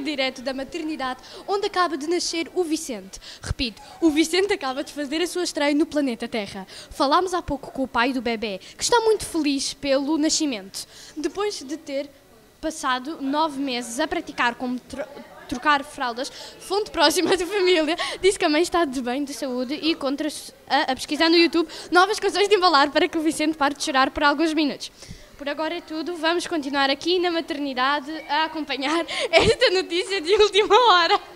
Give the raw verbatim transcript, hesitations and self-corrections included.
direto da maternidade onde acaba de nascer o Vicente. Repito, o Vicente acaba de fazer a sua estreia no planeta Terra. Falámos há pouco com o pai do bebê, que está muito feliz pelo nascimento. Depois de ter passado nove meses a praticar como tro trocar fraldas, fonte próxima da família disse que a mãe está de bem de saúde e contra a, a pesquisar no YouTube novas canções de embalar para que o Vicente pare de chorar por alguns minutos. Por agora é tudo, vamos continuar aqui na maternidade a acompanhar esta notícia de última hora.